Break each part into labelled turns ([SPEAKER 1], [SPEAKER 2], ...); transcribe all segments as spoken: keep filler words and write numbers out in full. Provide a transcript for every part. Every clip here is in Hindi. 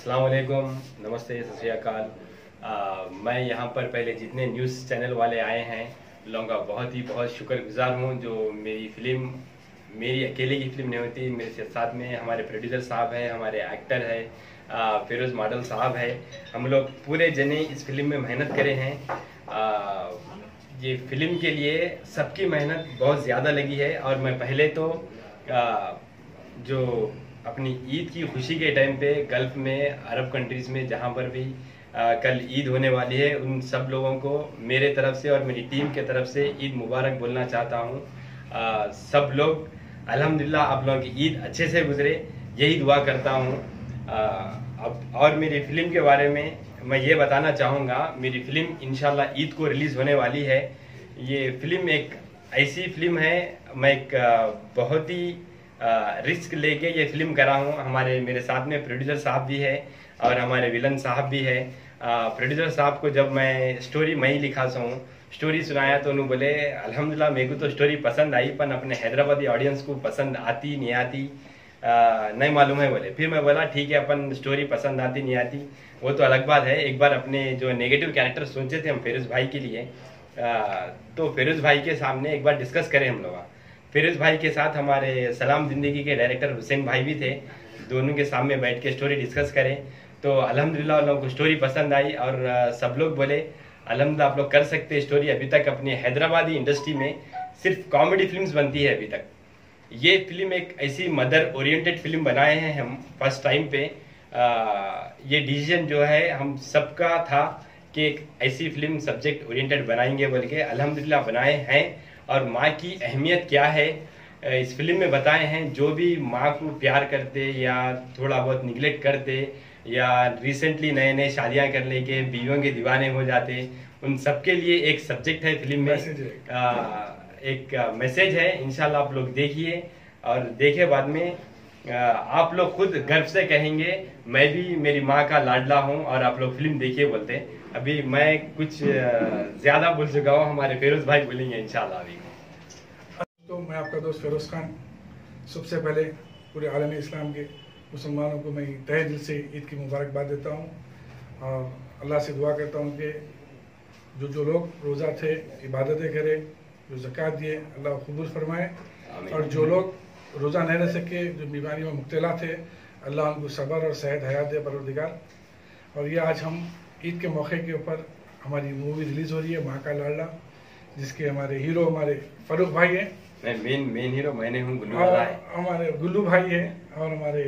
[SPEAKER 1] अस्सलाम वालेकुम, नमस्ते, सत श्री अकाल। मैं यहाँ पर पहले जितने न्यूज़ चैनल वाले आए हैं लोगों का बहुत ही बहुत शुक्रगुजार हूँ जो मेरी फिल्म मेरी अकेले की फिल्म नहीं होती, मेरे साथ में हमारे प्रोड्यूसर साहब हैं, हमारे एक्टर है फिरोज़ मॉडल साहब है। हम लोग पूरे जने इस फिल्म में मेहनत करे हैं। आ, ये फिल्म के लिए सबकी मेहनत बहुत ज़्यादा लगी है और मैं पहले तो आ, जो अपनी ईद की खुशी के टाइम पे गल्फ में, अरब कंट्रीज़ में जहाँ पर भी आ, कल ईद होने वाली है, उन सब लोगों को मेरे तरफ से और मेरी टीम के तरफ से ईद मुबारक बोलना चाहता हूँ। सब लोग अल्हम्दुलिल्लाह आप लोगों की ईद अच्छे से गुजरे, यही दुआ करता हूँ। अब और मेरी फिल्म के बारे में मैं ये बताना चाहूँगा, मेरी फिल्म इंशाल्लाह ईद को रिलीज़ होने वाली है। ये फिल्म एक ऐसी फिल्म है, मैं एक बहुत ही रिस्क लेके ये फिल्म करा हूँ। हमारे मेरे साथ में प्रोड्यूसर साहब भी है और हमारे विलन साहब भी है। प्रोड्यूसर साहब को जब मैं स्टोरी मैं ही लिखा सा हूँ, स्टोरी सुनाया तो उन्होंने बोले अल्हम्दुलिल्लाह मेरे को तो स्टोरी पसंद आई, पर अपने हैदराबादी ऑडियंस को पसंद आती नहीं आती आ, नहीं मालूम है बोले। फिर मैं बोला ठीक है, अपन स्टोरी पसंद आती नहीं आती वो तो अलग बात है। एक बार अपने जो नेगेटिव कैरेक्टर सोचे थे हम फिरोज़ भाई के लिए, आ, तो फिरोज़ भाई के सामने एक बार डिस्कस करें हम लोग। फिरोज़ भाई के साथ हमारे सलाम ज़िंदगी के डायरेक्टर हुसैन भाई भी थे, दोनों के सामने बैठ के स्टोरी डिस्कस करें तो अल्हम्दुलिल्लाह उन लोगों को स्टोरी पसंद आई और सब लोग बोले अल्हम्दुलिल्लाह आप लोग कर सकते हैं स्टोरी। अभी तक अपने हैदराबादी इंडस्ट्री में सिर्फ कॉमेडी फिल्म्स बनती है अभी तक। ये फिल्म एक ऐसी मदर ओरिएंटेड फिल्म बनाए हैं हम फर्स्ट टाइम पे। आ, ये डिसीजन जो है हम सबका था कि एक ऐसी फिल्म सब्जेक्ट ओरिएंटेड बनाएंगे बोल के, अल्हम्दुलिल्लाह बनाए हैं। और माँ की अहमियत क्या है इस फिल्म में बताए हैं। जो भी माँ को प्यार करते या थोड़ा बहुत निगलेक्ट करते या रिसेंटली नए नए शादियाँ कर लेके बीवियों के दीवाने हो जाते, उन सबके लिए एक सब्जेक्ट है फिल्म में, आ, एक मैसेज है। इंशाल्लाह आप लोग देखिए और देखे बाद में आ, आप लोग खुद गर्व से कहेंगे मैं भी मेरी माँ का लाडला हूँ। और आप लोग फिल्म देखिए बोलते हैं। अभी मैं कुछ ज्यादा बोल चुका हूँ, हमारे फिरोज़ भाई बोलेंगे इंशाल्लाह अभी।
[SPEAKER 2] तो मैं आपका दोस्त फरोख खान, सबसे पहले पूरे आलम इस्लाम के मुसलमानों को मैं तहे दिल से ईद की मुबारकबाद देता हूँ और अल्लाह से दुआ करता हूँ कि जो जो लोग रोज़ा थे, इबादतें करे, जो ज़कात दिए, अल्लाह कबूल फरमाए। और जो लोग रोज़ा नहीं रह सके, जो बीमारी में मुब्तला थे, अल्लाह उनको सब्र और सेहत हयात दे परवरदिगार। और ये आज हम ईद के मौके के ऊपर हमारी मूवी रिलीज़ हो रही है माँ का लाडला, जिसके हमारे हीरो हमारे फारूक भाई हैं।
[SPEAKER 1] मेन मेन हीरो मैंने हूँ, गुल्लू दादा है,
[SPEAKER 2] हमारे गुल्लू भाई हैं और हमारे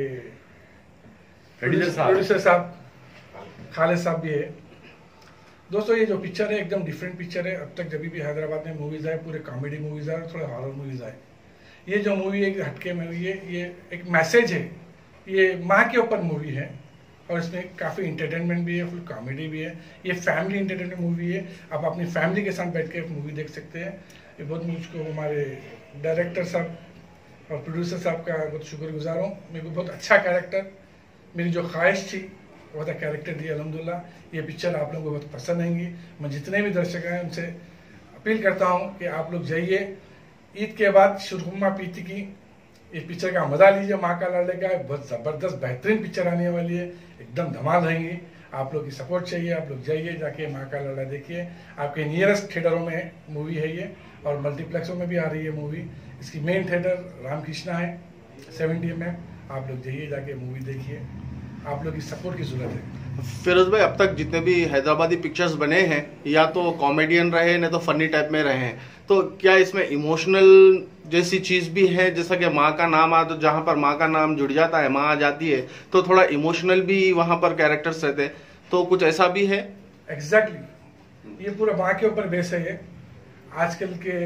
[SPEAKER 1] प्रोड्यूसर साहब
[SPEAKER 2] प्रोड्यूसर साहब खालिद साहब भी है। दोस्तों ये जो पिक्चर है एकदम डिफरेंट पिक्चर है। अब तक जब भी हैदराबाद में मूवीज़ आए पूरे कॉमेडी मूवीज़ आए और थोड़े हॉरर मूवीज़ आए। ये जो मूवी एक हटके में हुई है, ये एक मैसेज है, ये माँ के ऊपर मूवी है और इसमें काफ़ी इंटरटेनमेंट भी है, फुल कॉमेडी भी है। ये फैमिली इंटरटेनमेंट मूवी है, आप अपनी फैमिली के साथ बैठ के मूवी देख सकते हैं। ये बहुत मुझको हमारे डायरेक्टर साहब और प्रोड्यूसर साहब का बहुत शुक्रगुजार हूँ। मेरे को बहुत अच्छा कैरेक्टर, मेरी जो ख्वाहिश थी वो था कैरेक्टर दिया अल्हम्दुलिल्लाह। ये पिक्चर आप लोगों को बहुत पसंद आएंगी। मैं जितने भी दर्शक हैं उनसे अपील करता हूँ कि आप लोग जाइए, ईद के बाद शुरमा पीती की इस पिक्चर का मजा लीजिए। माँ का लाडले का बहुत ज़बरदस्त बेहतरीन पिक्चर आने वाली है, एकदम धमाल रहेंगी। आप लोग की सपोर्ट चाहिए, आप लोग जाइए, जाके माँ का लाडला देखिए। आपके नियरेस्ट थिएटरों में मूवी है ये और मल्टीप्लेक्सों में भी आ रही है मूवी। इसकी मेन थिएटर रामकृष्णा है सेवेंटी एम एम। आप लोग जाइए, जाके मूवी देखिए, आप लोग की सपोर्ट की जरूरत है।
[SPEAKER 3] फिरोज भाई, अब तक जितने भी हैदराबादी पिक्चर्स बने हैं या तो कॉमेडियन रहे नहीं तो फनी टाइप में रहे हैं, तो क्या इसमें इमोशनल जैसी चीज भी है? जैसा कि माँ का नाम आ, तो जहाँ पर माँ का नाम जुड़ जाता है, माँ आ जाती है, तो थोड़ा इमोशनल भी वहाँ पर कैरेक्टर्स रहते हैं, तो कुछ ऐसा भी है?
[SPEAKER 2] Exactly exactly. ये पूरा माँ के ऊपर बेस है। ये आजकल के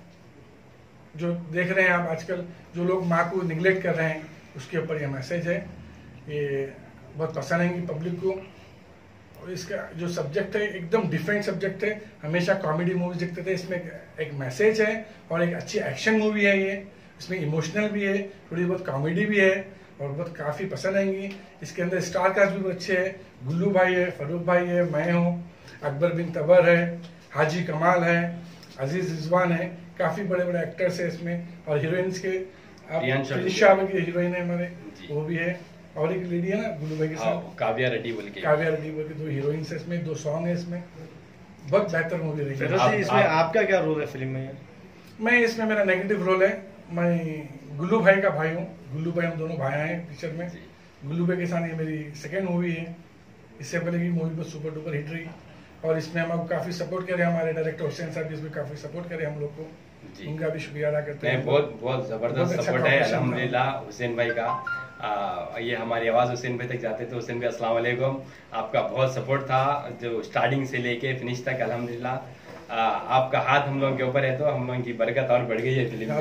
[SPEAKER 2] जो देख रहे हैं आप, आजकल जो लोग माँ को निगलेक्ट कर रहे हैं, उसके ऊपर ये मैसेज है। ये बहुत पसंद आएंगी पब्लिक को। और इसका जो सब्जेक्ट है एकदम डिफरेंट सब्जेक्ट है। हमेशा कॉमेडी मूवीज देखते थे, इसमें एक मैसेज है और एक अच्छी एक्शन मूवी है। ये इसमें इमोशनल भी है, थोड़ी बहुत कॉमेडी भी है और बहुत काफ़ी पसंद आएंगी। इसके अंदर स्टार कास्ट भी बहुत अच्छे हैं। गुल्लू भाई है, फारूक भाई है, मैं हूँ, अकबर बिन तबर है, हाजी कमाल है, अजीज रिजवान है, काफ़ी बड़े बड़े एक्टर्स हैं इसमें। और हीरोइंस के आप की हीरोइन है हमारे, वो भी है। और एक लेडी है ना गुल्लू भाई के साथ,
[SPEAKER 1] काव्या रेड्डी बोल के,
[SPEAKER 2] काव्या रेड्डी बोल के, दो हीरोइंस है इसमें, दो सॉन्ग है इसमें, बहुत बेहतर मूवी रही है।
[SPEAKER 4] आप, इसमें आप, आपका क्या रोल है फिल्म में?
[SPEAKER 2] मैं इसमें मेरा नेगेटिव रोल है, मैं गुल्लू भाई का भाई हूँ। गुल्लू भाई हम दोनों भाई हैं पिक्चर में। गुल्लू भाई के साथ ये मेरी सेकेंड मूवी है। इससे पहले की मूवी बहुत सुपर डुपर हिट रही और इसमें हम आपको काफी सपोर्ट करे, हमारे डायरेक्टर हुसैन साहब भी इसमें काफी सपोर्ट करे हम लोग को, उनका भी शुक्रिया अदा करते हैं।
[SPEAKER 1] बहुत बहुत जबरदस्त सपोर्ट है अल्हम्दुलिल्लाह हुसैन भाई का। आ, ये हमारी आवाज़ हुसैन भाई तक जाते थे। हुसैन भाई अस्सलाम वालेकुम, आपका बहुत सपोर्ट था जो स्टार्टिंग से लेके फिनिश तक। अल्हम्दुलिल्लाह आपका हाथ हम लोगों के ऊपर है तो हम लोगों की बरकत और बढ़ गई है फिल्म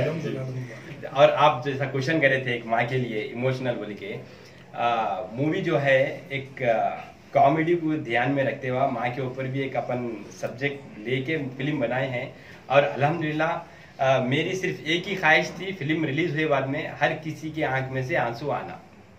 [SPEAKER 1] में। और आप जैसा क्वेश्चन करे थे एक माँ के लिए इमोशनल बोल के, मूवी जो है एक कॉमेडी को ध्यान में रखते हुए माँ के ऊपर भी एक अपन सब्जेक्ट लेके फिल्म बनाए हैं। और अल्हम्दुलिल्लाह Uh, मेरी सिर्फ एक ही ख्वाहिश थी फिल्म रिलीज हुए बाद में हर किसी के आंख में से आंसू आना।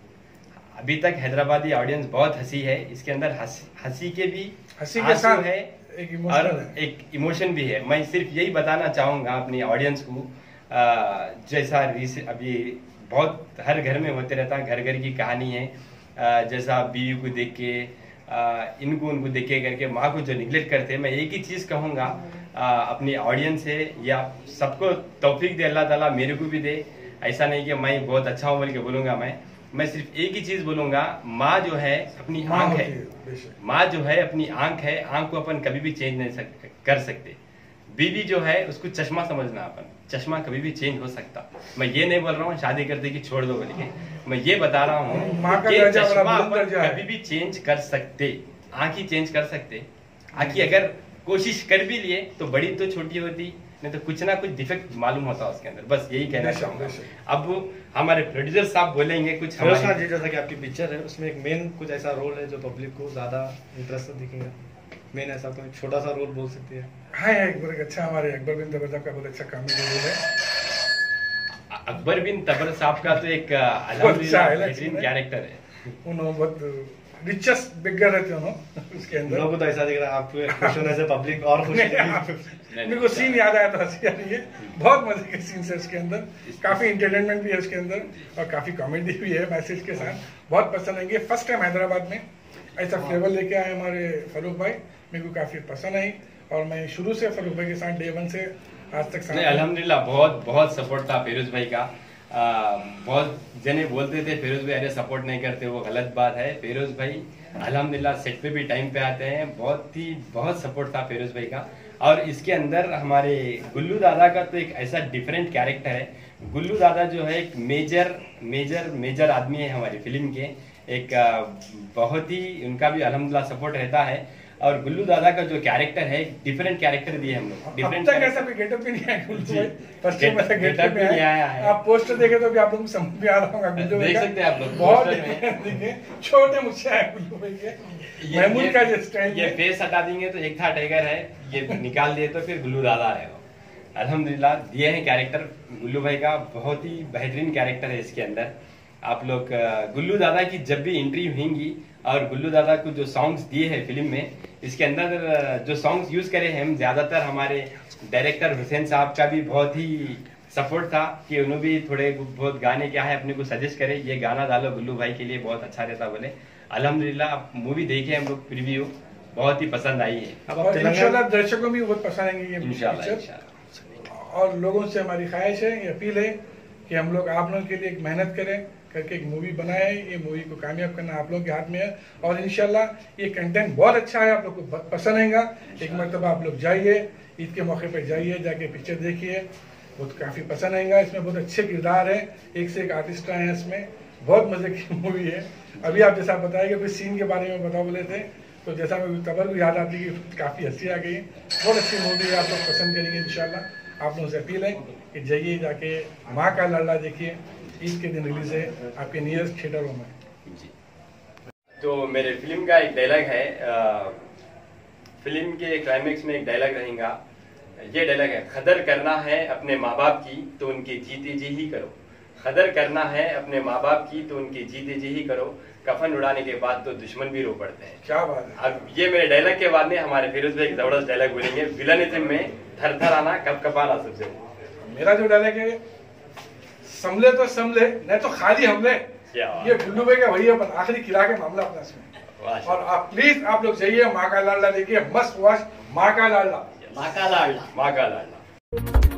[SPEAKER 1] अभी तक हैदराबादी ऑडियंस बहुत हंसी है, इसके अंदर हंसी के भी
[SPEAKER 2] हंसी के साथ है
[SPEAKER 1] एक और है। एक इमोशन भी है। मैं सिर्फ यही बताना चाहूंगा अपनी ऑडियंस को, uh, जैसा अभी बहुत हर घर में होते रहता है, घर घर की कहानी है। uh, जैसा बीवी को देख के uh, इनको उनको देख के करके माँ को जो निगलेक्ट करते हैं, मैं एक ही चीज कहूंगा आ, अपनी ऑडियंस से या सबको तौफीक दे अल्लाह ताला, मेरे को भी दे। ऐसा नहीं कि मैं बहुत अच्छा हूँ बोल के बोलूंगा, मैं मैं सिर्फ एक ही चीज बोलूंगा, माँ जो है अपनी आंख है, माँ जो है अपनी आंख है, आंख को अपन कभी भी चेंज नहीं सक, कर सकते। बीवी जो है उसको चश्मा समझना, अपन चश्मा कभी भी चेंज हो सकता। मैं ये नहीं बोल रहा हूँ शादी करते कि छोड़ दो बोल के, मैं ये बता रहा हूँ कि चश्मा अपन कभी भी चेंज कर सकते, आंख ही चेंज कर सकते। आंख अगर कोशिश कर भी लिए तो बड़ी तो छोटी होती, नहीं तो कुछ ना कुछ डिफेक्ट मालूम होता उसके अंदर। बस यही कहना चाहूंगा। अब हमारे प्रोड्यूसर साहब बोलेंगे कुछ।
[SPEAKER 4] फरोख खान जी, जैसा कि आपकी पिक्चर है उसमें एक मेन कुछ ऐसा रोल है जो पब्लिक को ज्यादा इंटरेस्ट दिखेगा, मेन ऐसा कोई छोटा सा रोल बोल सकती है?
[SPEAKER 2] हाँ, एक बार अच्छा हमारे अकबर बिन तबर साहब का बहुत अच्छा काम रोल है।
[SPEAKER 1] अकबर बिन तबर साहब का तो एक अल्हम्दुलिल्लाह कैरेक्टर है।
[SPEAKER 2] उन्होंने बहुत रिचेस्ट बिगर रहते हो उसके अंदर।
[SPEAKER 4] लोगों को तो ऐसा दिख रहा है आप खुश होने से पब्लिक और खुश है।
[SPEAKER 2] मेरे को सीन याद आया था, हंसी आ रही है। बहुत मजे के सीन है उसके अंदर, काफी एंटरटेनमेंट भी है उसके अंदर और काफी कॉमेडी भी है मैसेज के साथ। बहुत पसंद आएंगे। फर्स्ट टाइम हैदराबाद में ऐसा फ्लेवर लेके आए हमारे फरूख भाई, मेरे को काफी पसंद आई और मैं शुरू से फरूख भाई के साथ डे वन से आज तक साथ।
[SPEAKER 1] अल्हम्दुलिल्लाह बहुत बहुत सपोर्ट था फिरोज भाई का। आ, बहुत जने बोलते थे फिरोज भाई अरे सपोर्ट नहीं करते, वो गलत बात है। फिरोज भाई अल्हम्दुलिल्लाह सेट पे भी टाइम पे आते हैं, बहुत ही बहुत सपोर्ट था फिरोज भाई का। और इसके अंदर हमारे गुल्लू दादा का तो एक ऐसा डिफरेंट कैरेक्टर है। गुल्लू दादा जो है एक मेजर मेजर मेजर आदमी है हमारी फिल्म के, एक बहुत ही उनका भी अल्हम्दुलिल्लाह सपोर्ट रहता है। और गुल्लू दादा का जो कैरेक्टर है डिफरेंट कैरेक्टर दिए हम लोग। डिफरेंट
[SPEAKER 2] ऐसा कोई गेटअप भी नहीं आया गुल्लू भाई, फर्स्ट टाइम ऐसा
[SPEAKER 1] गेटअप भी नहीं आया है।
[SPEAKER 2] आप पोस्टर देखे तो भी आप लोग समझ में आ रहा होगा गुल्लू भाई,
[SPEAKER 1] देख सकते हैं आप लोग
[SPEAKER 2] बहुत देखे छोटे मुझसे है गुल्लू भाई के। महमूद का जो स्टाइल,
[SPEAKER 1] ये फेस हटा देंगे तो एक था टाइगर है, ये निकाल दिए तो फिर गुल्लू दादा है। अल्हम्दुलिल्लाह दिए हैं कैरेक्टर गुल्लू भाई का, बहुत ही बेहतरीन कैरेक्टर है इसके अंदर। आप लोग गुल्लू दादा की जब भी एंट्री होंगी और गुल्लू दादा को जो सॉन्ग्स दिए हैं फिल्म में, इसके अंदर जो सॉन्ग्स यूज करे हैं हम ज्यादातर हमारे डायरेक्टर हुसैन साहब का भी बहुत ही सपोर्ट था कि उन्होंने भी थोड़े बहुत गाने क्या है अपने को सजेस्ट करे, ये गाना डालो गुल्लू भाई के लिए बहुत अच्छा रहता बोले। अल्हम्दुलिल्लाह मूवी देखे हम लोग, प्रीव्यू बहुत ही पसंद आई है।
[SPEAKER 2] अब इंशाल्लाह दर्शकों भी बहुत पसंद आएंगे ये
[SPEAKER 1] इंशाल्लाह।
[SPEAKER 2] और लोगों से हमारी ख्वाहिश है, ये अपील है कि हम लोग आप लोगों के लिए एक मेहनत करें करके एक मूवी बनाए। ये मूवी को कामयाब करना आप लोगों के हाथ में है और इंशाल्लाह ये कंटेंट बहुत अच्छा है, आप लोग को बहुत पसंद आएगा। एक मरतबा आप लोग जाइए, ईद के मौके पर जाइए, जाके पिक्चर देखिए, बहुत काफ़ी पसंद आएगा। इसमें बहुत अच्छे किरदार हैं, एक से एक आर्टिस्ट आए हैं इसमें, बहुत मजे की मूवी है। अभी आप जैसा बताएंगे कोई सीन के बारे में बता बोले थे तो जैसा मैं तबर को याद आती कि काफ़ी हंसी आ गई। बहुत अच्छी मूवी है, आप लोग पसंद करेंगे इंशाल्लाह। आप लोगों से अपील है कि जाइए, जाके माँ का लाडला देखिए, ईद के दिन रिलीज है आपके नियरेस्ट थिएटरों में।
[SPEAKER 1] तो मेरे फिल्म का एक डायलॉग है, आ, फिल्म के क्लाइमेक्स में एक डायलॉग रहेगा, ये डायलॉग है, कदर करना है अपने माँ बाप की तो उनकी जीते जी ही करो। कदर करना है अपने माँ बाप की तो उनकी जीते जी ही करो, कफन उड़ाने के बाद तो दुश्मन भी रो पड़ते हैं।
[SPEAKER 2] क्या बात है।
[SPEAKER 1] अब ये मेरे डायलॉग के बाद में हमारे फिरोज भाई एक जबरदस्त डायलॉग बोलेंगे, विलनिज्म में थर थर आना कब कपाना सबसे।
[SPEAKER 2] मेरा जो डायलॉग है, संभले तो संभले नहीं तो खाली हमले।
[SPEAKER 1] क्या बात
[SPEAKER 2] ये गुल्लू भाई का वही है, पर आखिरी किला के मामला अपना इसमें।
[SPEAKER 1] वाह।
[SPEAKER 2] और आप प्लीज आप लोग जाइए, माँ का लाडला देखिए, मस्त वॉच माँ का लाडला।
[SPEAKER 5] माँ का लाडला।
[SPEAKER 1] माँ का लाडला।